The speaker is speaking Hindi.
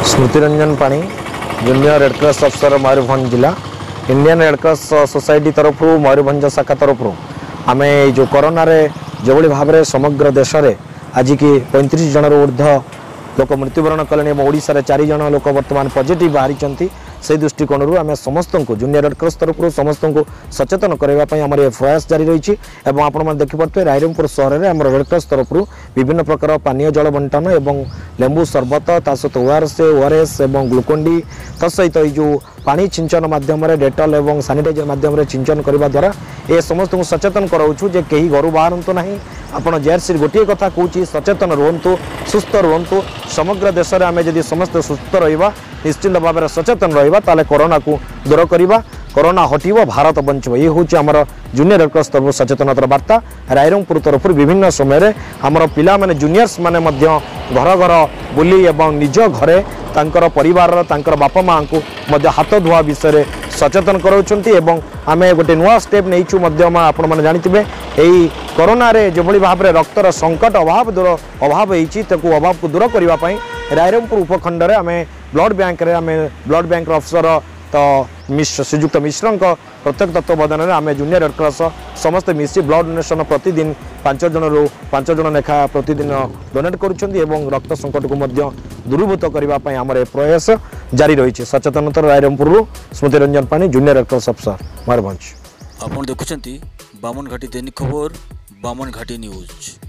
स्मृतिरंजन पाणी जूनियर रेड क्रॉस अफसर मयूरभंज जिला इंडियन रेड क्रॉस सोसाइटी तरफ मयूरभंज शाखा तरफ आम जो कोरोना जो भाव में समग्र देश में आज की 35 जन ऊर्ध लोक मृत्युवरण कले ओडिशा 4 जन लोक बर्तमान पॉजिटिव बाहरी से दृष्टिकोण आम समस्त को जूनियर रेड क्रॉस तरफ समस्त को सचेतन करने आम प्रयास जारी रही है। आपण देखिपे रायरंगपुर सहर में आम रेड क्रॉस तरफ विभिन्न प्रकार पानीय जल बंटन और लेंबू सरबत सहित ओआरएस और ग्लुकोन-डी तसहित जो पानी छिंचन मध्यम डेटल और सानिटाइजर मध्यम छिंचन करने द्वारा ये समस्त को सचेतन कराऊँ जे कहीं घर बाहर ना आपड़ जेआरसी गोटे कथा कहूँ सचेतन रुहतु सुस्थ रुहतु समग्र देश में आम जब समस्त सुस्थ रहा निश्चिंत भाव में सचेतन रहा ताले कोरोना को दूर करवा कोरोना हटिव भारत बंचब ये हूँ आमर जूनियर रेड क्रॉस तरफ सचेतनतार वार्ता रायरंगपुर तरफ विभिन्न समय आमर पिला माने जूनियर्स माने मध्य घर घर बुली एवं निज घरे तांकर परिवार तांकर बापा माँ को हाथ धुआ विषय सचेतन कराउछंती एवं आमे गोटे नुआ स्टेप नहीं आपण मैंने जानते यही कोरोना रे जो भाव में रक्तर संकट अभाव अभाव को दूर करने रायरंगपुर उपखंड में आम ब्लड बैंक ब्लड बैंक अफसर तो श्रीजुक्त मिश्र प्रत्येक तत्वावधान में आम जूनियर रेड क्रॉस समस्त मिसी ब्लड डोनेशन प्रतिदिन 5 जन लेखा प्रतिदिन डोनेट करुँच रक्त संकट को दूरीभूत करने आम प्रयास जारी रही। सचेतनता रायरंगपुर स्मृतिरंजन पाणी जूनियर रेड क्रॉस अफसर मयूरभंज। आप देखुं बामनघाटी दैनिक खबर बामनघाटी न्यूज।